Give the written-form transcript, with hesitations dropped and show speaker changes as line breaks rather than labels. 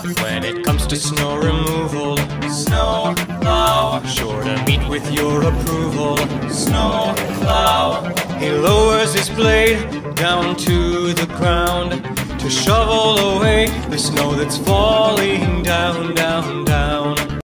When it comes to snow removal, snow plough, sure to meet with your approval, snow plough. He lowers his blade down to the ground to shovel away the snow that's falling down, down, down.